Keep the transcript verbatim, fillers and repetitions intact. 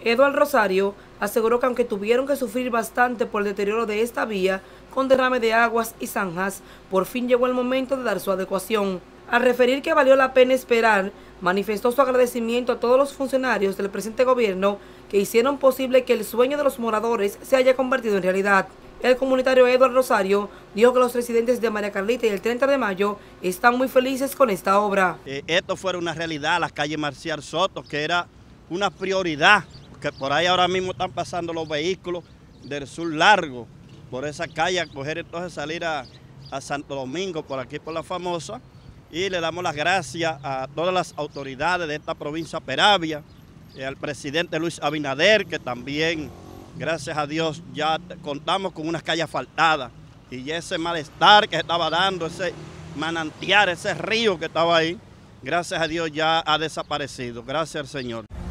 Eduardo Rosario aseguró que aunque tuvieron que sufrir bastante por el deterioro de esta vía, con derrame de aguas y zanjas, por fin llegó el momento de dar su adecuación. Al referir que valió la pena esperar, manifestó su agradecimiento a todos los funcionarios del presente gobierno que hicieron posible que el sueño de los moradores se haya convertido en realidad. El comunitario Eduardo Rosario dijo que los residentes de María Carlita y el treinta de mayo están muy felices con esta obra. Eh, esto fuera una realidad, la calle Marcial Soto, que era una prioridad, que por ahí ahora mismo están pasando los vehículos del sur largo, por esa calle, a coger entonces salir a, a Santo Domingo, por aquí por la famosa, y le damos las gracias a todas las autoridades de esta provincia Peravia, eh, al presidente Luis Abinader, que también, gracias a Dios, ya contamos con unas calles asfaltadas, y ese malestar que estaba dando, ese manantial, ese río que estaba ahí, gracias a Dios ya ha desaparecido. Gracias al Señor.